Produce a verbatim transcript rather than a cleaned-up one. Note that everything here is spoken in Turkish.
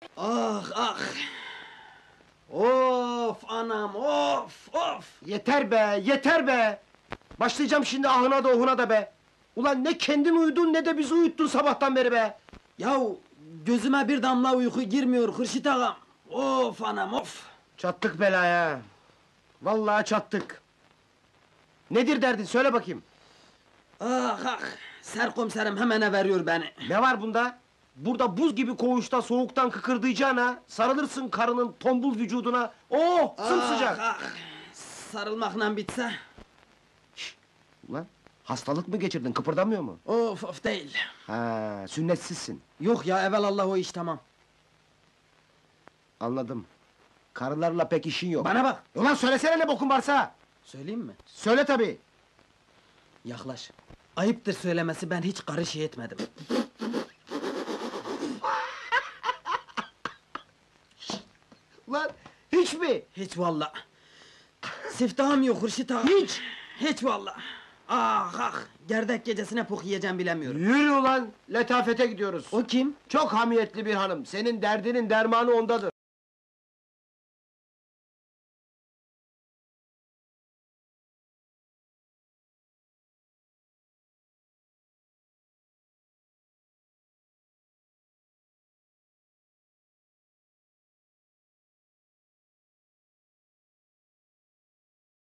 Ah ah! Of anam, of of! Yeter be, yeter be! Başlayacağım şimdi ahına da ohuna da be! Ulan ne kendin uyudun ne de bizi uyuttun sabahtan beri be! Yahu gözüme bir damla uyku girmiyor Hırşit ağam! Of anam, of! Çattık belaya! Vallahi çattık! Nedir derdin, söyle bakayım! Ah ah! Serkomiserim hemen veriyor beni! Ne var bunda? Burada buz gibi koğuşta soğuktan kıkırdayacağına, sarılırsın karının tombul vücuduna, oh sımsıcak! Ah ah! Sarılmakla bitse... Ulan, hastalık mı geçirdin, kıpırdamıyor mu? Of of değil! Ha, sünnetsizsin, Yok ya, evelallah o iş tamam! anladım. Karılarla pek işin yok. Bana bak! Ulan söylesene ne bokun varsa! Söyleyeyim mi? Söyle tabii! Yaklaş! Ayıptır söylemesi, ben hiç karı şey etmedim! Ulan, hiç mi? Hiç valla! Siftahım yok Hırşit ağa! Hiç! Hiç valla! Ah ah! Gerdek gecesine pok yiyeceğim bilemiyorum! Yürü ulan, letafete gidiyoruz. O kim? Çok hamiyetli bir hanım, senin derdinin dermanı ondadır.